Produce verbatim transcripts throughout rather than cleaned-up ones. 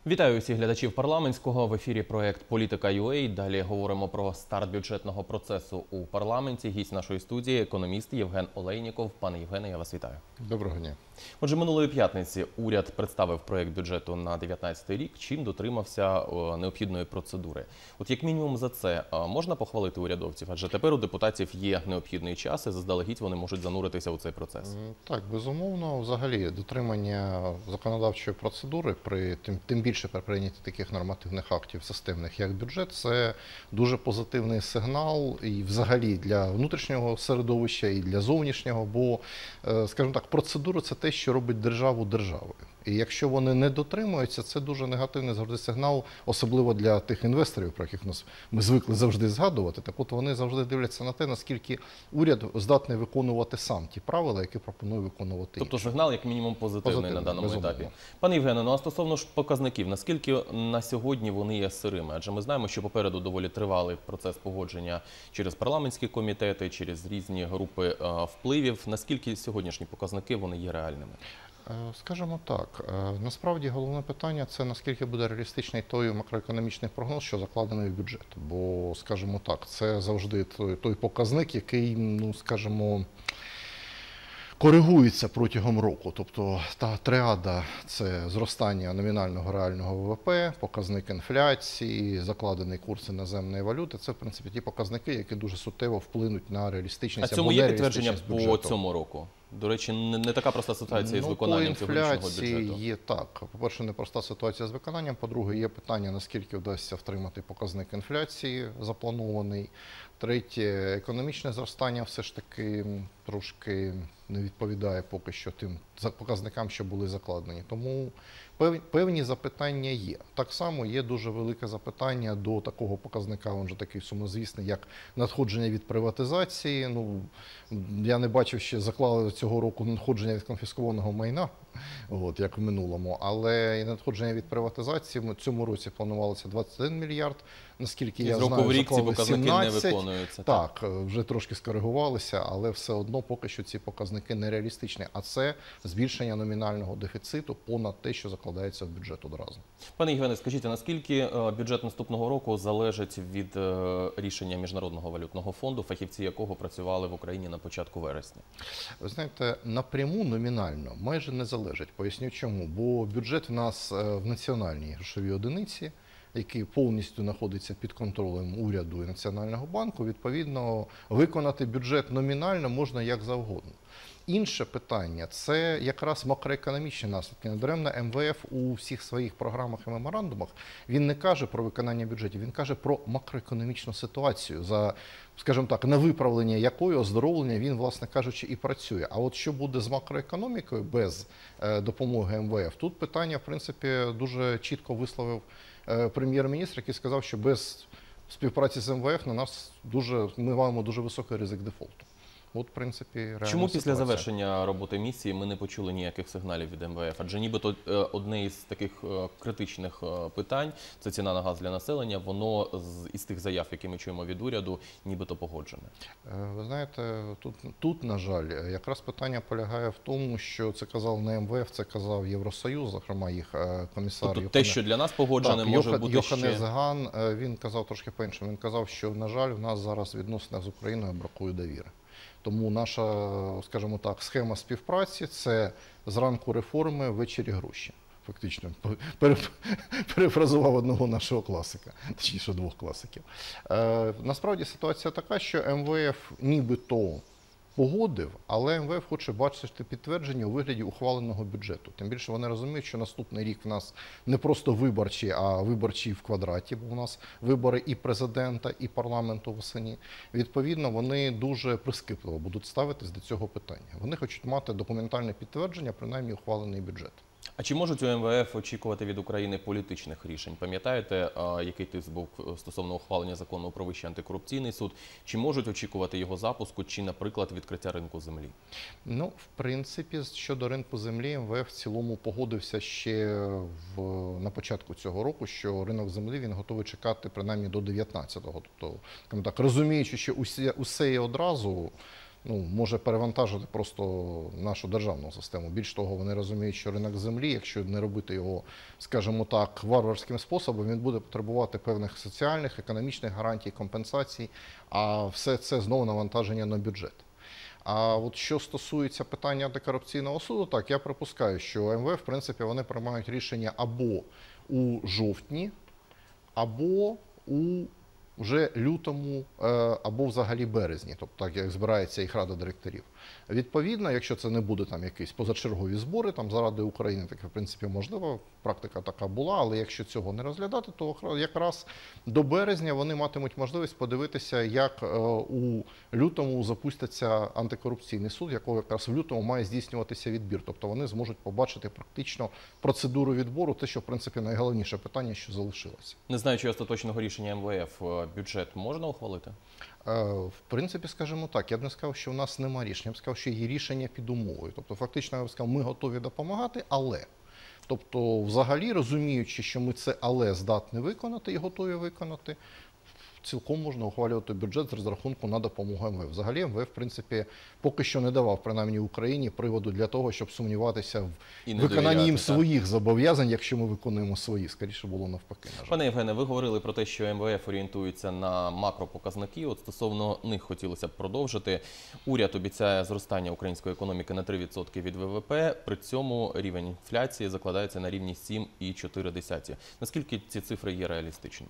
Вітаю усіх глядачів парламентського. В ефірі проект «Політика.ua». Далі говоримо про старт бюджетного процесу у парламенті. Гість нашої студії – економіст Євген Олейніков. Пане Євгене, я вас вітаю. Доброго дня. Отже, минулої п'ятниці уряд представив проект бюджету на дев'ятнадцятий рік, чим дотримався необхідної процедури. От як мінімум за це можна похвалити урядовців? Адже тепер у депутатів є необхідний час і заздалегідь вони можуть зануритися у цей процес. Так, безумовно. Взагалі, дотримання законодавчої процедури, при тим, тим більше при прийнятті таких нормативних актів системних, як бюджет, це дуже позитивний сигнал і взагалі для внутрішнього середовища, і для зовнішнього, бо, скажімо так, процедура – це те, що робить державу державою. І якщо вони не дотримуються, це дуже негативний завжди сигнал, особливо для тих інвесторів, про яких нас ми звикли завжди згадувати. Так от вони завжди дивляться на те, наскільки уряд здатний виконувати сам ті правила, які пропонує виконувати інші. Тобто сигнал як мінімум позитивний, позитивний на даному безумовно. етапі. Пане Євгене, ну а стосовно ж показників, наскільки на сьогодні вони є сирими? Адже ми знаємо, що попереду доволі тривалий процес погодження через парламентські комітети, через різні групи впливів. Наскільки сьогоднішні показники вони є реальними? Скажімо так, насправді головне питання – це наскільки буде реалістичний той макроекономічний прогноз, що закладений в бюджет. Бо, скажімо так, це завжди той, той показник, який, ну, скажімо, коригується протягом року. Тобто та триада – це зростання номінального реального ВВП, показник інфляції, закладений курс іноземної валюти. Це, в принципі, ті показники, які дуже суттєво вплинуть на реалістичність або нереалістичність бюджету. А цьому є підтвердження по цьому року? До речі, не така проста ситуація ну, з виконанням цьогорічного бюджету. По інфляції є так. По-перше, непроста ситуація з виконанням. По-друге, є питання, наскільки вдасться втримати показник інфляції запланований. Третє, економічне зростання все ж таки трошки не відповідає поки що тим показникам, що були закладені. Тому певні запитання є. Так само є дуже велике запитання до такого показника, він же такий сумнозвісний, як надходження від приватизації. Ну, я не бачив, ще заклали цього року надходження від конфіскованого майна, от, як в минулому, але і надходження від приватизації в цьому році планувалося двадцять один мільярд, наскільки я знаю, в рік ці показники сімнадцять. Не виконуються. Так, так, вже трошки скоригувалися, але все одно поки що ці показники нереалістичні, а це збільшення номінального дефіциту понад те, що закладається в бюджет одразу. Пане Євгене, скажіть, наскільки бюджет наступного року залежить від рішення Міжнародного валютного фонду, фахівці якого працювали в Україні на початку вересня? Ви знаєте, напряму номінально майже не залежить. Поясню чому. Бо бюджет в нас в національній грошовій одиниці, який повністю знаходиться під контролем уряду і Національного банку, відповідно, виконати бюджет номінально можна як завгодно. Інше питання – це якраз макроекономічні наслідки. Недаремно ем ве еф у всіх своїх програмах і меморандумах він не каже про виконання бюджетів, він каже про макроекономічну ситуацію, за, скажімо так, на виправлення якої, оздоровлення він, власне кажучи, і працює. А от що буде з макроекономікою без е, допомоги ем ве еф? Тут питання, в принципі, дуже чітко висловив е, прем'єр-міністр, який сказав, що без співпраці з ем ве еф на нас дуже, ми маємо дуже високий ризик дефолту. От, в принципі, реальна Чому після ситуація. завершення роботи місії ми не почули ніяких сигналів від ем ве еф? Адже нібито одне із таких критичних питань – це ціна на газ для населення, воно із тих заяв, які ми чуємо від уряду, нібито погоджене. Ви знаєте, тут, тут, на жаль, якраз питання полягає в тому, що це казав не ем ве еф, це казав Євросоюз, зокрема їх комісар. Тобто те, що для нас погоджене, так, може Йоха, бути Йоханнес ще… Ган, він казав трошки по-іншому. Він казав, що, на жаль, в нас зараз в відносинах з Україною бракує довіри. Тому наша, скажімо так, схема співпраці – це зранку реформи, ввечері гроші. Фактично, перефразував одного нашого класика, точніше двох класиків. Е, насправді ситуація така, що ем ве еф нібито погодив, але ем ве еф хоче бачити підтвердження у вигляді ухваленого бюджету. Тим більше вони розуміють, що наступний рік в нас не просто виборчі, а виборчі в квадраті, бо у нас вибори і президента, і парламенту восени. Відповідно, вони дуже прискіпливо будуть ставитись до цього питання. Вони хочуть мати документальне підтвердження, принаймні ухвалений бюджет. А чи можуть у ем ве еф очікувати від України політичних рішень? Пам'ятаєте, який тиск був стосовно ухвалення закону про Вищий антикорупційний суд? Чи можуть очікувати його запуску, чи, наприклад, відкриття ринку землі? Ну, в принципі, щодо ринку землі, ем ве еф в цілому погодився ще в, на початку цього року, що ринок землі він готовий чекати принаймні до дев'ятнадцятого. Тобто, так, розуміючи, що усе, усе і одразу, ну, може перевантажити просто нашу державну систему. Більш того, вони розуміють, що ринок землі, якщо не робити його, скажімо так, варварським способом, він буде потребувати певних соціальних, економічних гарантій, компенсацій, а все це знову навантаження на бюджет. А от що стосується питання антикорупційного суду, так, я припускаю, що ем ве еф, в принципі, вони приймають рішення або у жовтні, або у вже лютому, або взагалі березні, тобто так, як збирається їх рада директорів. Відповідно, якщо це не буде там якісь позачергові збори, там заради України, таке в принципі можливо, практика така була, але якщо цього не розглядати, то якраз до березня вони матимуть можливість подивитися, як у лютому запуститься антикорупційний суд, якого якраз в лютому має здійснюватися відбір. Тобто вони зможуть побачити практично процедуру відбору, те, що в принципі найголовніше питання, що залишилося. Не знаючи остаточного рішення ем ве еф, бюджет можна ухвалити? В принципі, скажімо так, я б не сказав, що в нас немає рішення, я б сказав, що є рішення під умовою. Тобто, фактично, я б сказав, ми готові допомагати, але. Тобто, взагалі, розуміючи, що ми це але здатні виконати і готові виконати, цілком можна ухвалювати бюджет з розрахунку на допомогу ем ве еф. Взагалі, ем ве еф, в принципі, поки що не давав, принаймні Україні, приводу для того, щоб сумніватися в виконанні їм своїх зобов'язань, якщо ми виконуємо свої. Скоріше було навпаки. На жаль. Пане Євгене, ви говорили про те, що ем ве еф орієнтується на макропоказники. От стосовно них хотілося б продовжити. Уряд обіцяє зростання української економіки на три відсотки від ве ве пе. При цьому рівень інфляції закладається на рівні сім цілих чотири десятих. Наскільки ці цифри є реалістичними?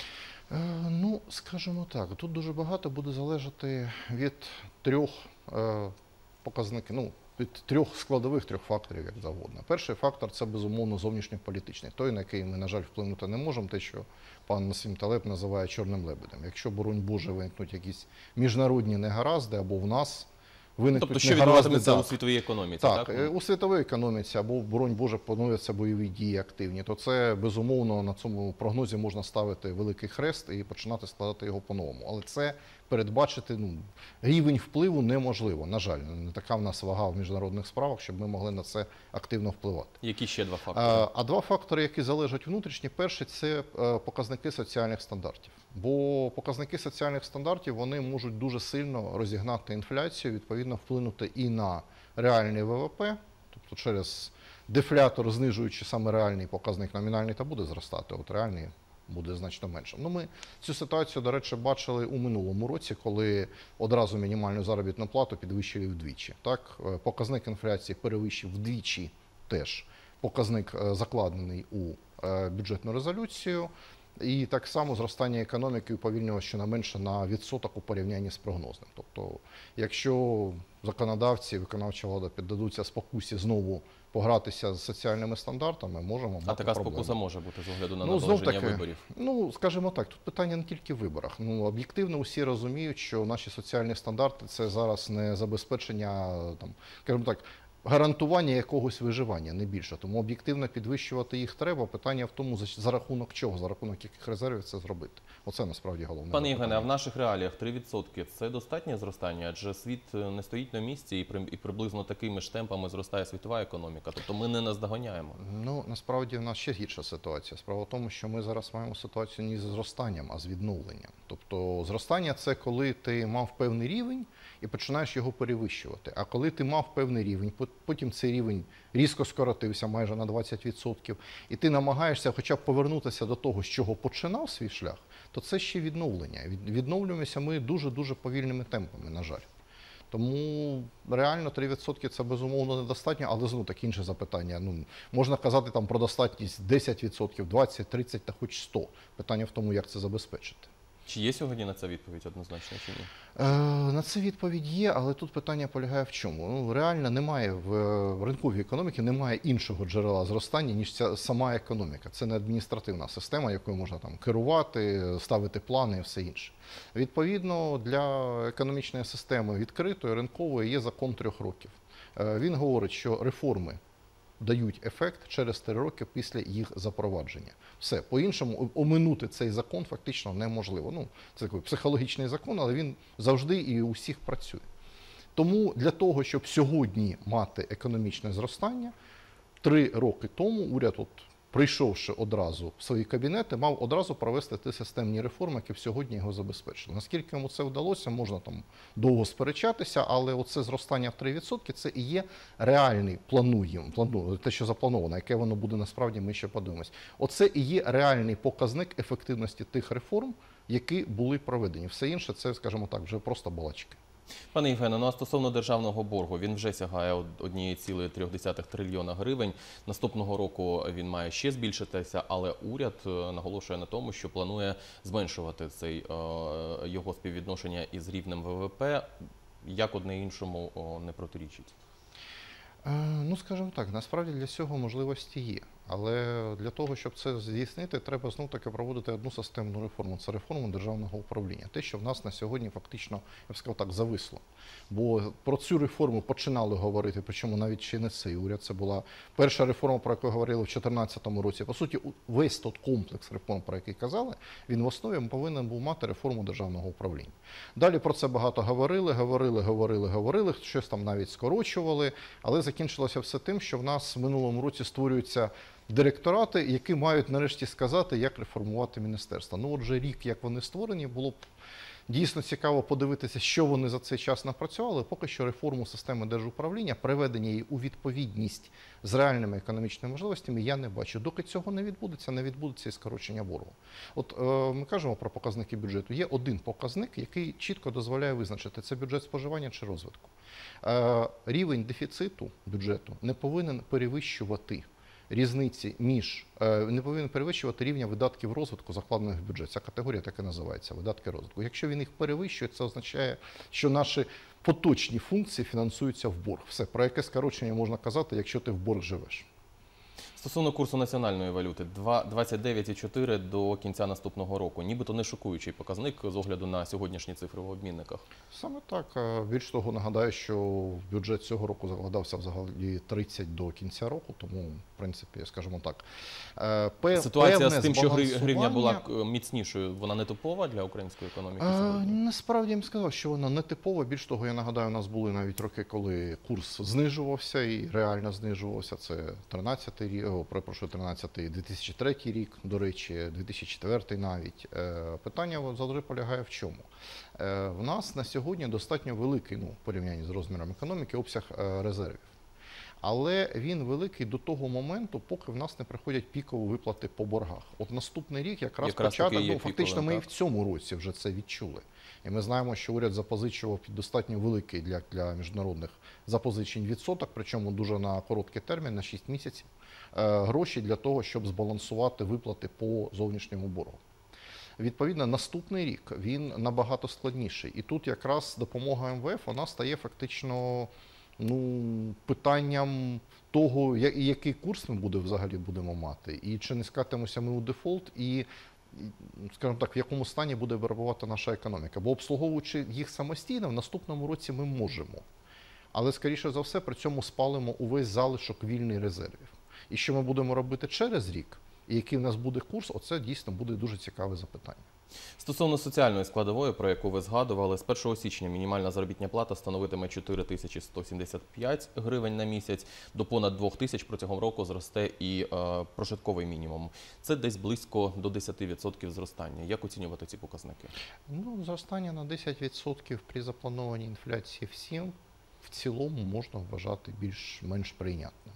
Ну, скажімо так, тут дуже багато буде залежати від трьох е, показників, ну, від трьох складових, трьох факторів, як завгодно. Перший фактор – це, безумовно, зовнішньополітичний, той, на який ми, на жаль, вплинути не можемо, те, що пан Насім Талеб називає чорним лебедем. Якщо, боронь Боже, виникнуть якісь міжнародні негаразди або в нас, виникнуть тобто, що негаразди, відбуватиметься так, у світовій економіці? Так, так, у світовій економіці або, боронь Боже, поновляться бойові дії активні, то це, безумовно, на цьому прогнозі можна ставити великий хрест і починати складати його по-новому. Але це передбачити, ну, рівень впливу неможливо. На жаль, не така в нас вага в міжнародних справах, щоб ми могли на це активно впливати. Які ще два фактори? А, а два фактори, які залежать внутрішні, перший – це показники соціальних стандартів. Бо показники соціальних стандартів, вони можуть дуже сильно розігнати інфляцію, відповідно вплинути і на реальний ве ве пе, тобто через дефлятор, знижуючи саме реальний показник, номінальний та буде зростати, от реальний буде значно меншим. Ну, ми цю ситуацію, до речі, бачили у минулому році, коли одразу мінімальну заробітну плату підвищили вдвічі. Так, показник інфляції перевищив вдвічі теж показник, закладений у бюджетну резолюцію. І так само зростання економіки уповільнювалося щонайменше на відсоток у порівнянні з прогнозним. Тобто, якщо законодавці, виконавча влада піддадуться спокусі знову погратися з соціальними стандартами, можемо мати А така проблеми. спокуса може бути з огляду на Ну, наближення знов-таки, виборів? Ну, скажімо так, тут питання не тільки в виборах. Ну, об'єктивно усі розуміють, що наші соціальні стандарти – це зараз не забезпечення, там, скажімо так, гарантування якогось виживання, не більше. Тому об'єктивно підвищувати їх треба. Питання в тому, за, за рахунок чого, за рахунок яких резервів це зробити. Оце насправді головне. Пане Євгене, а в наших реаліях три відсотки – це достатнє зростання? Адже світ не стоїть на місці і, при, і приблизно такими ж темпами зростає світова економіка. Тобто ми не наздоганяємо. Ну, насправді в нас ще гірша ситуація. Справа в тому, що ми зараз маємо ситуацію не з зростанням, а з відновленням. Тобто зростання – це коли ти мав певний рівень і починаєш його перевищувати. А коли ти мав певний рівень, потім цей рівень різко скоротився майже на двадцять відсотків, і ти намагаєшся хоча б повернутися до того, з чого починав свій шлях, то це ще відновлення. Відновлюємося ми дуже-дуже повільними темпами, на жаль. Тому реально три відсотки – це, безумовно, недостатньо, але, знову таки, інше запитання. Ну, можна казати там про достатність десять відсотків, двадцять, тридцять та хоч сто. Питання в тому, як це забезпечити. Чи є сьогодні на це відповідь однозначно, чи ні? Е, на це відповідь є, але тут питання полягає в чому? Ну, реально немає в ринковій економіці немає іншого джерела зростання, ніж ця сама економіка. Це не адміністративна система, якою можна там керувати, ставити плани і все інше. Відповідно, для економічної системи відкритої, ринкової є закон трьох років. Е, він говорить, що реформи дають ефект через три роки після їх запровадження. Все. По-іншому, оминути цей закон фактично неможливо. Ну, це такий психологічний закон, але він завжди і у всіх працює. Тому для того, щоб сьогодні мати економічне зростання, три роки тому уряд от прийшовши одразу в свої кабінети, мав одразу провести ті системні реформи, які б сьогодні його забезпечили. Наскільки йому це вдалося, можна там довго сперечатися, але оце зростання в три відсотки – це і є реальний, плануємо, плану, те, що заплановано, яке воно буде насправді, ми ще подивимось. Оце і є реальний показник ефективності тих реформ, які були проведені. Все інше – це, скажімо так, вже просто балачки. Пане Євгене, ну а стосовно державного боргу, він вже сягає однієї цілої трьох десятих трильйона гривень. Наступного року він має ще збільшитися, але уряд наголошує на тому, що планує зменшувати цей, його співвідношення із рівнем ВВП. Як одне іншому не протирічить? Ну, скажімо так, насправді для цього можливості є. Але для того, щоб це здійснити, треба знов-таки проводити одну системну реформу. Це реформу державного управління. Те, що в нас на сьогодні фактично, я б сказав так, зависло. Бо про цю реформу починали говорити, причому навіть ще не цей уряд. Це була перша реформа, про яку говорили в дві тисячі чотирнадцятому році. По суті, весь тот комплекс реформ, про який казали, він в основі повинен був мати реформу державного управління. Далі про це багато говорили, говорили, говорили, говорили, щось там навіть скорочували, але закінчилося все тим, що в нас в минулому році створюються директорати, які мають нарешті сказати, як реформувати міністерство. Ну, отже, рік, як вони створені, було б дійсно цікаво подивитися, що вони за цей час напрацювали. Поки що реформу системи держуправління, приведення її у відповідність з реальними економічними можливостями я не бачу. Доки цього не відбудеться, не відбудеться і скорочення боргу. От е, ми кажемо про показники бюджету. Є один показник, який чітко дозволяє визначити, це бюджет споживання чи розвитку. Е, рівень дефіциту бюджету не повинен перевищувати різниці між, не повинен перевищувати рівня видатків розвитку, закладених в бюджет. Ця категорія так і називається – видатки розвитку. Якщо він їх перевищує, це означає, що наші поточні функції фінансуються в борг. Все, про яке скорочення можна казати, якщо ти в борг живеш. Стосовно курсу національної валюти, двадцять дев'ять цілих чотири десятих до кінця наступного року. Нібито не шокуючий показник з огляду на сьогоднішні цифри в обмінниках. Саме так. Більш того, нагадаю, що бюджет цього року закладався взагалі тридцять до кінця року, тому, в принципі, скажімо так. Пев... Ситуація з тим, що гривня була міцнішою, вона не типова для української економіки сьогодні? Насправді я б сказав, що вона не типова. Більш того, я нагадаю, у нас були навіть роки, коли курс знижувався і реально знижувався. Це тринадцятий рік. Перепрошую, тринадцятий, дві тисячі третій рік, до речі, дві тисячі четвертий навіть. Питання завжди полягає в чому? В нас на сьогодні достатньо великий, ну, в порівнянні з розміром економіки, обсяг резервів. Але він великий до того моменту, поки в нас не приходять пікові виплати по боргах. От наступний рік якраз, якраз початок, ну, фактично ми і в цьому році вже це відчули. І ми знаємо, що уряд запозичував під достатньо великий для, для міжнародних запозичень відсоток, причому дуже на короткий термін, на шість місяців, гроші для того, щоб збалансувати виплати по зовнішньому боргу. Відповідно, наступний рік він набагато складніший. І тут якраз допомога ем ве еф, вона стає фактично, ну, питанням того, який курс ми буде, взагалі будемо мати, і чи не скатимося ми у дефолт, і, скажімо так, в якому стані буде перебувати наша економіка. Бо обслуговуючи їх самостійно, в наступному році ми можемо. Але, скоріше за все, при цьому спалимо увесь залишок вільний резервів. І що ми будемо робити через рік, і який в нас буде курс, оце дійсно буде дуже цікаве запитання. Стосовно соціальної складової, про яку ви згадували, з першого січня мінімальна заробітна плата становитиме чотири тисячі сто сімдесят п'ять гривень на місяць, до понад двох тисяч протягом року зросте і е, прожитковий мінімум. Це десь близько до десяти відсотків зростання. Як оцінювати ці показники? Ну, зростання на десять відсотків при запланованій інфляції всім в цілому можна вважати більш-менш прийнятним.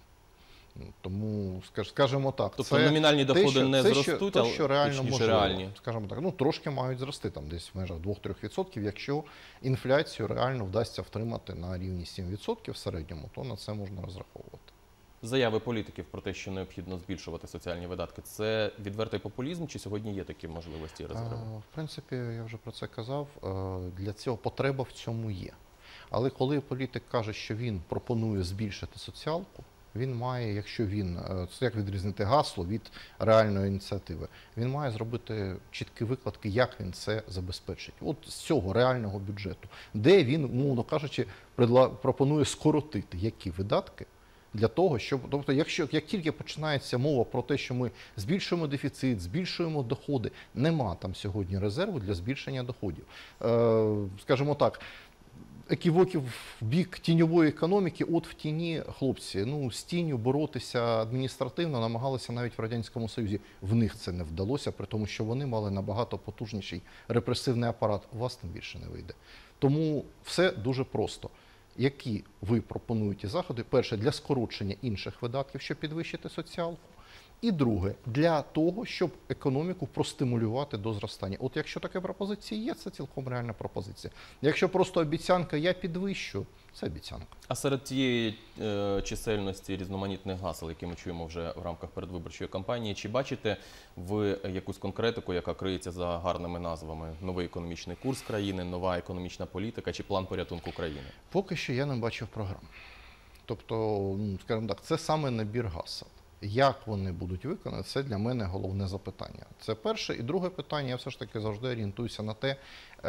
Тому, скажімо так, тобто це номінальні доходи те, що, не це, зростуть, те, що реально можливо, реальні. Скажімо так, ну трошки мають зрости, там десь в межах двох-трьох відсотків. Якщо інфляцію реально вдасться втримати на рівні сім відсотків в середньому, то на це можна розраховувати. Заяви політиків про те, що необхідно збільшувати соціальні видатки, це відвертий популізм, чи сьогодні є такі можливості і резерви? В принципі, я вже про це казав, для цього потреба в цьому є. Але коли політик каже, що він пропонує збільшити соціалку, він має, якщо він, як відрізнити гасло від реальної ініціативи, він має зробити чіткі викладки, як він це забезпечить. От з цього реального бюджету, де він, умовно кажучи, пропонує скоротити які видатки для того, щоб, тобто, якщо як тільки починається мова про те, що ми збільшуємо дефіцит, збільшуємо доходи, нема там сьогодні резерву для збільшення доходів. Е, скажімо так, еківоків в бік тіньової економіки, от в тіні хлопці, ну, з тінню боротися адміністративно намагалися навіть в Радянському Союзі. В них це не вдалося, при тому, що вони мали набагато потужніший репресивний апарат. У вас тим більше не вийде. Тому все дуже просто. Які ви пропонуєте заходи? Перше, для скорочення інших видатків, щоб підвищити соціалку. І друге, для того, щоб економіку простимулювати до зростання. От якщо такі пропозиції є, це цілком реальна пропозиція. Якщо просто обіцянка «я підвищу», це обіцянка. А серед тієї е, чисельності різноманітних гасел, які ми чуємо вже в рамках передвиборчої кампанії, чи бачите ви якусь конкретику, яка криється за гарними назвами? Новий економічний курс країни, нова економічна політика чи план порятунку країни? Поки що я не бачив програм. Тобто, ну, скажімо так, це саме набір гасел. Як вони будуть виконані, це для мене головне запитання. Це перше. І друге питання, я все ж таки завжди орієнтуюся на те,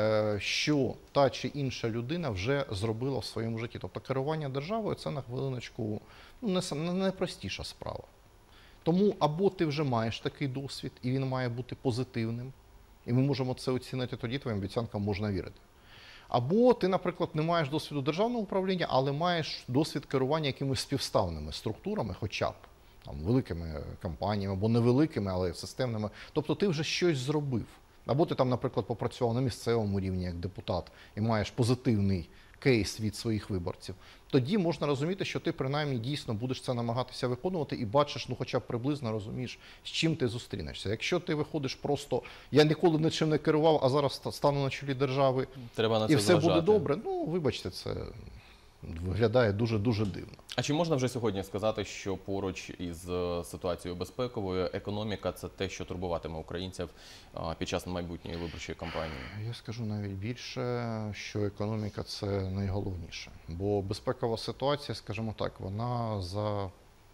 що та чи інша людина вже зробила в своєму житті. Тобто керування державою – це на хвилиночку ну, не найпростіша справа. Тому або ти вже маєш такий досвід, і він має бути позитивним, і ми можемо це оцінити, тоді твоїм обіцянкам можна вірити. Або ти, наприклад, не маєш досвіду державного управління, але маєш досвід керування якимись співставними структурами, хоча б. Там, великими компаніями, або невеликими, але системними. Тобто ти вже щось зробив. Або ти там, наприклад, попрацював на місцевому рівні як депутат і маєш позитивний кейс від своїх виборців. Тоді можна розуміти, що ти принаймні дійсно будеш це намагатися виконувати і бачиш, ну хоча б приблизно розумієш, з чим ти зустрінешся. Якщо ти виходиш просто, я ніколи нічим не керував, а зараз стану на чолі держави, Треба на це і все зважати. буде добре, ну вибачте, це виглядає дуже-дуже дивно. А чи можна вже сьогодні сказати, що поруч із е, ситуацією безпековою економіка – це те, що турбуватиме українців е, під час майбутньої виборчої кампанії? Я скажу навіть більше, що економіка – це найголовніше. Бо безпекова ситуація, скажімо так, вона за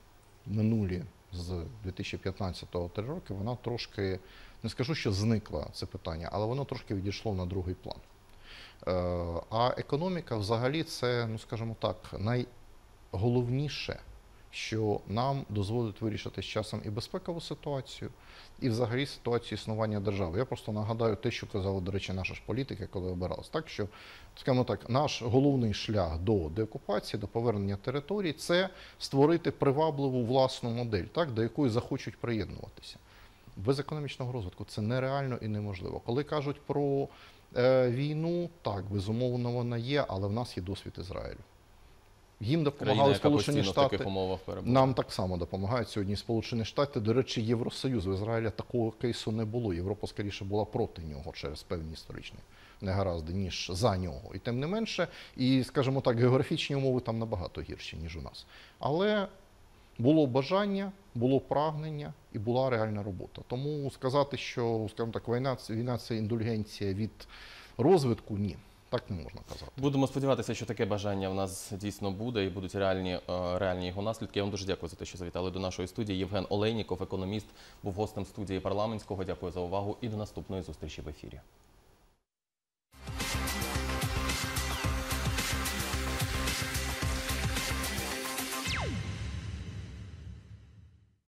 минулі з дві тисячі п'ятнадцятого три роки, вона трошки, не скажу, що зникла це питання, але воно трошки відійшло на другий план. А економіка взагалі це, ну скажімо так, найголовніше, що нам дозволить вирішити з часом і безпекову ситуацію, і взагалі ситуацію існування держави. Я просто нагадаю те, що казали, до речі, наші ж політики, коли обирались. Так що, скажімо так, наш головний шлях до деокупації, до повернення територій – це створити привабливу власну модель, так, до якої захочуть приєднуватися. Без економічного розвитку це нереально і неможливо. Коли кажуть про війну, так, безумовно, вона є, але в нас є досвід Ізраїлю. Їм допомагали Сполучені Штати, нам так само допомагають сьогодні Сполучені Штати. До речі, Євросоюз, в Ізраїлі такого кейсу не було. Європа, скоріше, була проти нього через певні історичні негаразди, ніж за нього. І тим не менше, і, скажімо так, географічні умови там набагато гірші, ніж у нас. Але було бажання, було прагнення і була реальна робота. Тому сказати, що, скажімо так, війна, війна – це індульгенція від розвитку – ні. Так не можна казати. Будемо сподіватися, що таке бажання в нас дійсно буде і будуть реальні, реальні його наслідки. Я вам дуже дякую за те, що завітали до нашої студії. Євген Олейніков, економіст, був гостем студії парламентського. Дякую за увагу і до наступної зустрічі в ефірі.